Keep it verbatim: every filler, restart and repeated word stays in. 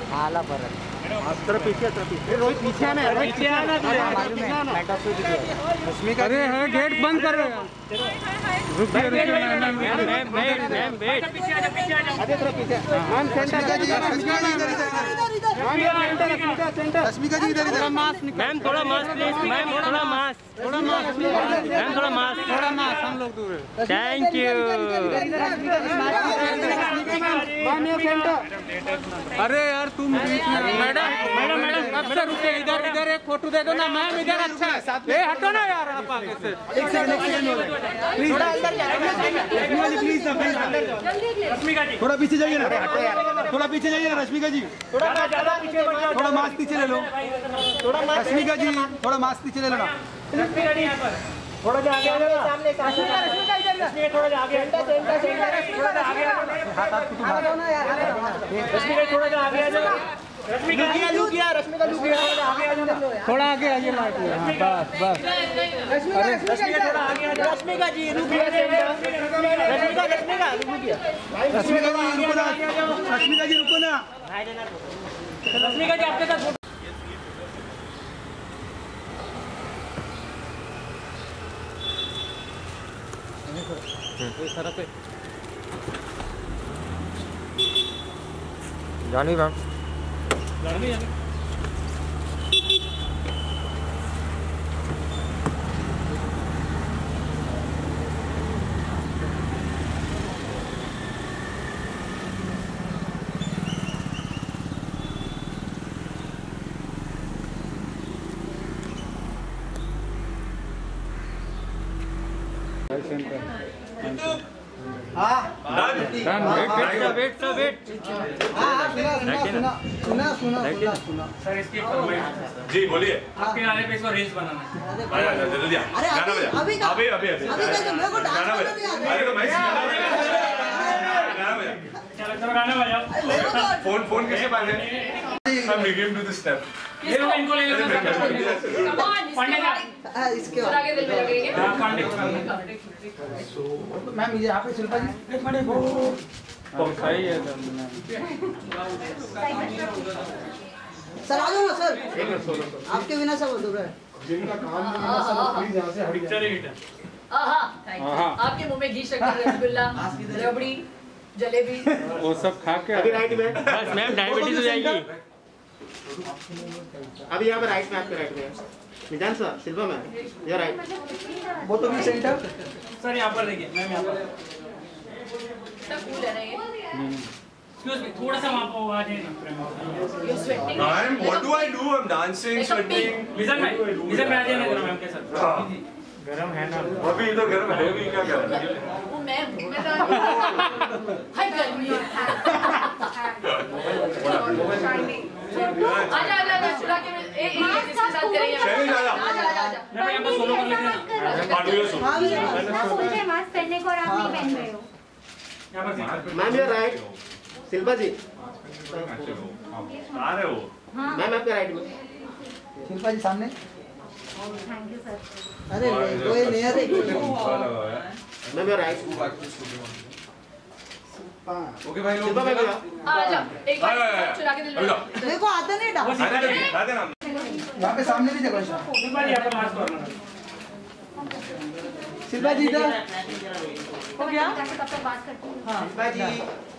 आला परत तेरा पीछे तेरा पीछे रोहित पीछे आना है रोहित पीछे आना रश्मिका अरे है गेट बंद कर रहे रुक गए रुक गए मैम मैम मैम वेट पीछे आ जा पीछे आ जा अरे तेरा पीछे मैम सेंटर जी रश्मिका जी इधर इधर सेंटर रश्मिका जी इधर इधर मास्क मैम थोड़ा मास्क प्लीज मैम थोड़ा मास्क थोड़ा मास्क मैम थोड़ा मास्क थोड़ा मास्क हम लोग दूर है थैंक यू अरे यार तुम मैडम मैडम मैडम कब से रुके इधर इधर एक फोटो दे दो ना मैम इधर अच्छा है ए हटो ना यार आप आगे से एक सेकंड एक सेकंड प्लीज थोड़ा अंदर रश्मिका जी प्लीज रश्मिका जी थोड़ा पीछे जाइए ना थोड़ा पीछे जाइए ना रश्मिका जी थोड़ा ज्यादा पीछे थोड़ा मास्क पीछे ले लो थोड़ा रश्मिका जी थोड़ा मास्क पीछे ले लो ना रश्मिका जी यहां पर थोड़ा जा आगे आ जाओ सामने रश्मिका रश्मिका इधर रश्मिका थोड़ा जा आगे सेंटर सेंटर थोड़ा जा आगे हाथ हाथ कुछ मारो ना यार रश्मिका थोड़ा जा आगे आ जाओ रश्मिका जी लुक किया रश्मिका लुक किया थोड़ा आगे आ जाओ थोड़ा आगे आइए लाइट बस बस रश्मिका रश्मिका थोड़ा आगे आ जाओ रश्मिका जी रुक गया रश्मिका रश्मिका रुक गया रश्मिका जी रुको ना रश्मिका जी रुको ना रश्मिका जी आपके साथ जानवी मैम जानवी जानवी हाँ वेट सर वेट सुना सुना सुना सुना सर इसकी जी बोलिए आपके नारे पे इसको रील्स बनाना है जल्दी अरे गाना बजा अभी अभी अभी अभी अभी कैसे मेरे को डांस गाना बजा अरे तो मैं गाना बजा चलो चलो गाना बजाओ फोन फोन कैसे बाजे हम बिगिन टू द स्टेप ये लो इनको ले लो पांडे का इसके बाद आगे दिल में लगेंगे हां पांडे मैम ये यहाँ पे शिल्पा जी एक मिनट सही है सर आ जाओ ना सर आपके बिना सब अधूरा है जिनका काम नहीं है सब प्लीज यहाँ से हट जाए पिक्चर हिट आहा आपके मुंह में घी शक्कर रसगुल्ला रबड़ी जलेबी वो सब खा के अभी राइट में बस मैम डायबिटीज हो जाएगी अभी यहाँ पे राइट में आपके राइट में निजान सर शिल्पा मैम ये राइट वो तो भी सेंटर सर यहां पर देखिए मैम यहां पर सब कूल है ना ये एक्सक्यूज मी थोड़ा सा वहां पर आ जाइए ना you sweating I'm what do I do I'm dancing sweating लिसन में लिसन में आ जाइए ना मैम के साथ गरम है ना अभी इधर गर्म है भी क्या कर रहे हैं वो मैं मैं हाय गर्मी आजा आजा आजा चुरा के एक एक इसके साथ करेंगे चलिए आजा आजा आजा आजा मैं यहां पर सोलो कर लेते हैं पार्टी में सोलो हाँ भी मुझे मास्क पहनने को और आप नहीं पहन रहे हो यहां पर मैम ये राइट शिल्पा जी आ रहे हो मैम आपके राइट में शिल्पा जी सामने थैंक यू सर अरे कोई नहीं है मैम ये राइट ओके भाई शिल्पा मैम आजा एक बार चुरा के दिल में मेरे को आता नहीं डांस आने दे आने देना यहाँ पे सामने भी जगह शिल्पा जी आपका मास्क करना शिल्पा जी इधर हो गया तब तक बात करती हूँ शिल्पा जी